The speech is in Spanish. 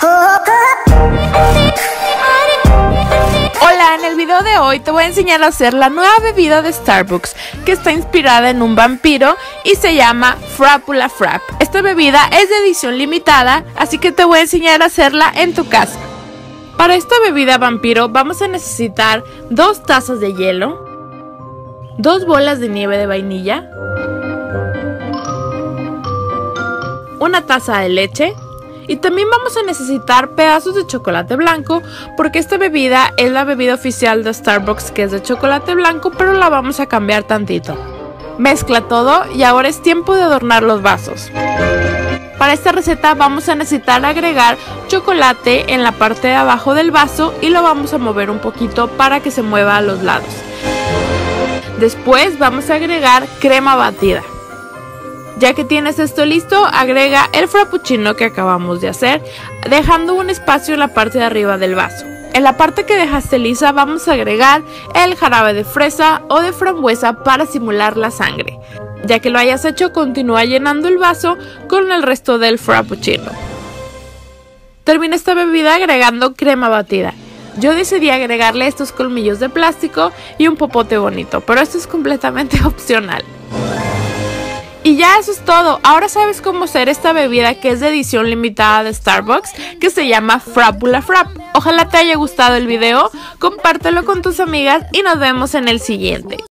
Hola, en el video de hoy te voy a enseñar a hacer la nueva bebida de Starbucks que está inspirada en un vampiro y se llama Frapula Frap. Esta bebida es de edición limitada, así que te voy a enseñar a hacerla en tu casa. Para esta bebida vampiro vamos a necesitar 2 tazas de hielo, 2 bolas de nieve de vainilla, 1 taza de leche y también vamos a necesitar pedazos de chocolate blanco porque esta bebida es la bebida oficial de Starbucks que es de chocolate blanco, pero la vamos a cambiar tantito. Mezcla todo y ahora es tiempo de adornar los vasos. Para esta receta vamos a necesitar agregar chocolate en la parte de abajo del vaso y lo vamos a mover un poquito para que se mueva a los lados. Después vamos a agregar crema batida. Ya que tienes esto listo, agrega el frappuccino que acabamos de hacer, dejando un espacio en la parte de arriba del vaso. En la parte que dejaste lisa vamos a agregar el jarabe de fresa o de frambuesa para simular la sangre. Ya que lo hayas hecho, continúa llenando el vaso con el resto del frappuccino. Termina esta bebida agregando crema batida. Yo decidí agregarle estos colmillos de plástico y un popote bonito, pero esto es completamente opcional. Y ya eso es todo. Ahora sabes cómo hacer esta bebida que es de edición limitada de Starbucks que se llama Frapula Frap. Ojalá te haya gustado el video, compártelo con tus amigas y nos vemos en el siguiente.